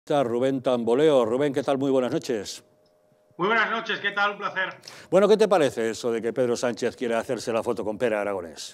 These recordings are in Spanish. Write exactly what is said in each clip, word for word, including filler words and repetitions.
Está Rubén Tamboleo. Rubén, ¿qué tal? Muy buenas noches. Muy buenas noches, ¿qué tal? Un placer. Bueno, ¿qué te parece eso de que Pedro Sánchez quiere hacerse la foto con Pere Aragonés?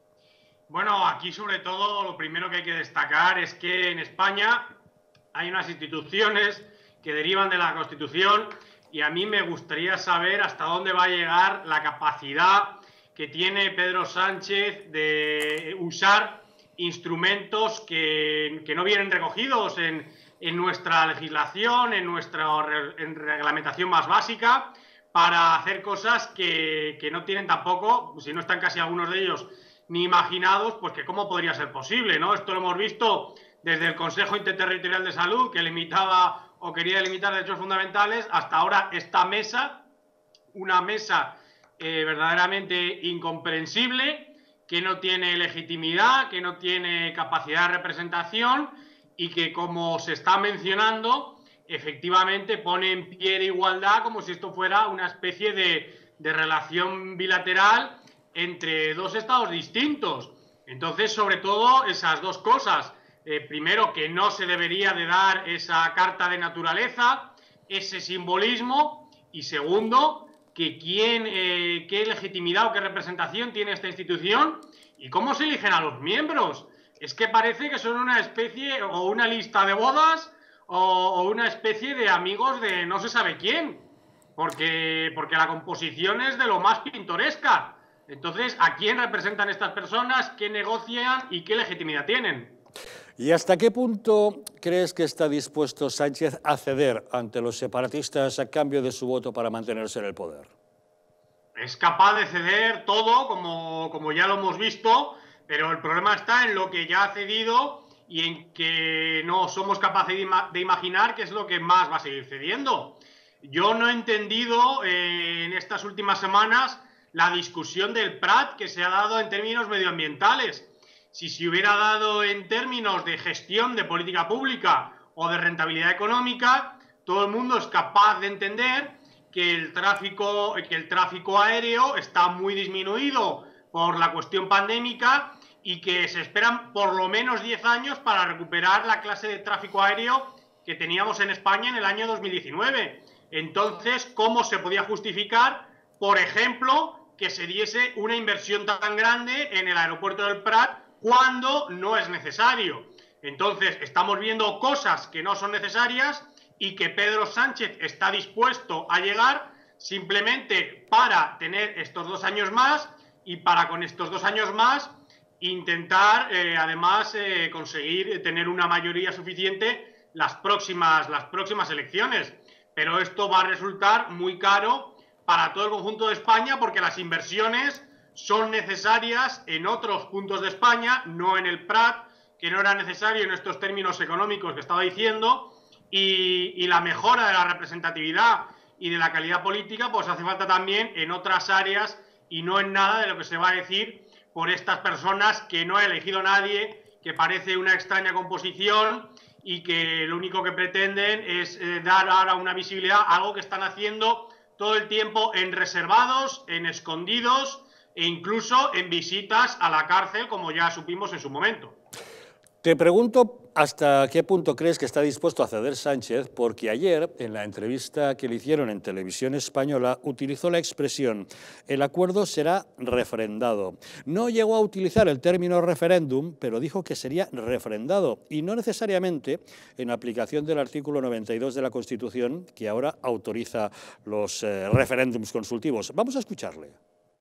Bueno, aquí sobre todo lo primero que hay que destacar es que en España hay unas instituciones que derivan de la Constitución y a mí me gustaría saber hasta dónde va a llegar la capacidad que tiene Pedro Sánchez de usar instrumentos que, que no vienen recogidos en, en nuestra legislación, en nuestra en reglamentación más básica, para hacer cosas que, que no tienen tampoco, si no están casi algunos de ellos ni imaginados, pues que cómo podría ser posible, ¿no? Esto lo hemos visto desde el Consejo Interterritorial de Salud, que limitaba o quería limitar derechos fundamentales, hasta ahora esta mesa, una mesa eh, verdaderamente incomprensible, que no tiene legitimidad, que no tiene capacidad de representación y que, como se está mencionando, efectivamente pone en pie de igualdad como si esto fuera una especie de, de relación bilateral entre dos estados distintos. Entonces, sobre todo, esas dos cosas. Eh, primero, que no se debería de dar esa carta de naturaleza, ese simbolismo, y segundo, que quién, eh, qué legitimidad o qué representación tiene esta institución y cómo se eligen a los miembros. Es que parece que son una especie o una lista de bodas o, o una especie de amigos de no se sabe quién, porque, porque la composición es de lo más pintoresca. Entonces, ¿a quién representan estas personas? ¿Qué negocian y qué legitimidad tienen? ¿Y hasta qué punto crees que está dispuesto Sánchez a ceder ante los separatistas a cambio de su voto para mantenerse en el poder? Es capaz de ceder todo, como, como ya lo hemos visto, pero el problema está en lo que ya ha cedido y en que no somos capaces de, ima de imaginar qué es lo que más va a seguir cediendo. Yo no he entendido eh, en estas últimas semanas la discusión del Prat que se ha dado en términos medioambientales. Si se hubiera dado en términos de gestión de política pública o de rentabilidad económica, todo el mundo es capaz de entender que el tráfico, que el tráfico aéreo está muy disminuido por la cuestión pandémica y que se esperan por lo menos diez años para recuperar la clase de tráfico aéreo que teníamos en España en el año dos mil diecinueve. Entonces, ¿cómo se podía justificar, por ejemplo, que se diese una inversión tan grande en el aeropuerto del Prat cuando no es necesario? Entonces, estamos viendo cosas que no son necesarias y que Pedro Sánchez está dispuesto a llegar simplemente para tener estos dos años más y para con estos dos años más intentar eh, además eh, conseguir tener una mayoría suficiente las próximas, las próximas elecciones. Pero esto va a resultar muy caro para todo el conjunto de España porque las inversiones son necesarias en otros puntos de España, no en el Prat, que no era necesario en estos términos económicos que estaba diciendo, y, y la mejora de la representatividad y de la calidad política pues hace falta también en otras áreas y no en nada de lo que se va a decir por estas personas que no ha elegido nadie, que parece una extraña composición y que lo único que pretenden es eh, dar ahora una visibilidad a algo que están haciendo todo el tiempo en reservados, en escondidos e incluso en visitas a la cárcel, como ya supimos en su momento. Te pregunto hasta qué punto crees que está dispuesto a ceder Sánchez, porque ayer, en la entrevista que le hicieron en Televisión Española, utilizó la expresión «el acuerdo será refrendado». No llegó a utilizar el término referéndum, pero dijo que sería refrendado, y no necesariamente en aplicación del artículo noventa y dos de la Constitución, que ahora autoriza los eh, referéndums consultivos. Vamos a escucharle.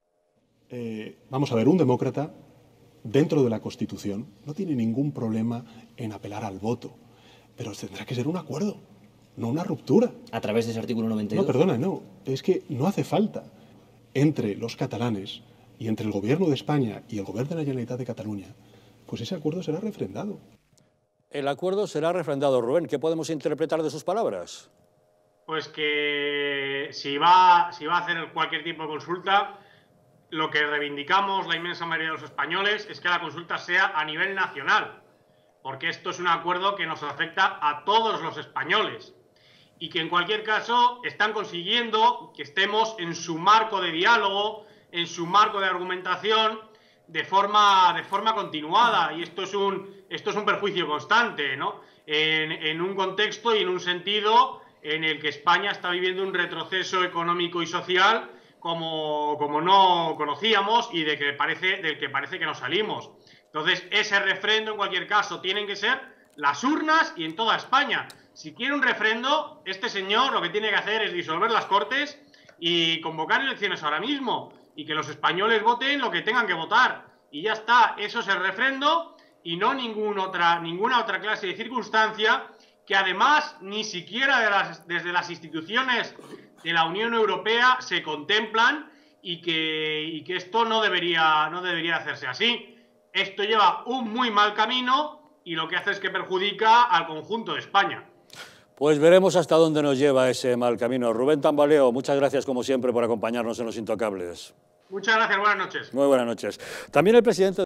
Eh, vamos a ver, un demócrata dentro de la Constitución no tiene ningún problema en apelar al voto, pero tendrá que ser un acuerdo, no una ruptura. ¿A través de ese artículo noventa y dos? No, perdona, no. Es que no hace falta entre los catalanes y entre el Gobierno de España y el Gobierno de la Generalitat de Cataluña, pues ese acuerdo será refrendado. El acuerdo será refrendado, Rubén. ¿Qué podemos interpretar de sus palabras? Pues que si va, si va a hacer cualquier tipo de consulta, lo que reivindicamos la inmensa mayoría de los españoles es que la consulta sea a nivel nacional, porque esto es un acuerdo que nos afecta a todos los españoles y que en cualquier caso están consiguiendo que estemos en su marco de diálogo, en su marco de argumentación de forma, de forma continuada, y esto es un, esto es un perjuicio constante, ¿no? en, en un contexto y en un sentido en el que España está viviendo un retroceso económico y social como, como no conocíamos y de que parece, del que parece que no salimos. Entonces, ese refrendo, en cualquier caso, tienen que ser las urnas y en toda España. Si quiere un refrendo, este señor lo que tiene que hacer es disolver las Cortes y convocar elecciones ahora mismo y que los españoles voten lo que tengan que votar. Y ya está, eso es el refrendo y no ninguna otra, ninguna otra clase de circunstancia que además ni siquiera de las, desde las instituciones de la Unión Europea se contemplan y que, y que esto no debería, no debería hacerse así. Esto lleva un muy mal camino y lo que hace es que perjudica al conjunto de España. Pues veremos hasta dónde nos lleva ese mal camino. Rubén Tambaleo, muchas gracias como siempre por acompañarnos en Los Intocables. Muchas gracias, buenas noches. Muy buenas noches. También el presidente